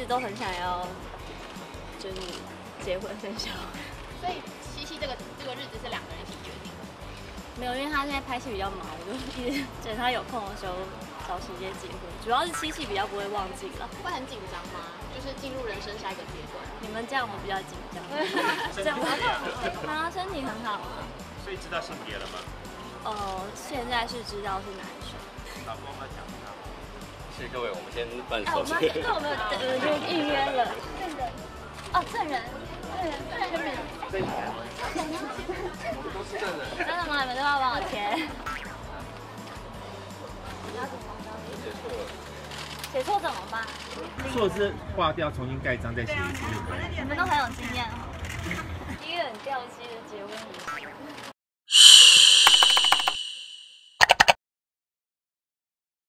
都很想要，就是结婚生小孩。 所以七夕这个日子是2个人一起决定的。 没有，因为他现在拍戏比较忙，我就一直等他有空的时候找时间结婚。主要是七夕比较不会忘记了。 会很紧张吗？就是进入人生下一个阶段。 你们这样我比较紧张。这样他身体很好啊。 所以知道性别了吗？ 现在是知道是男生。 老公要讲一下。 谢谢各位，我们先办手续。 那我们就预约了。证人。 我们都是证人。 真的吗？你们都要帮我签？写错怎么办？ 错字划掉，重新盖章再写一次就可以。 你们都很有经验哦。一个很掉漆的结婚仪式。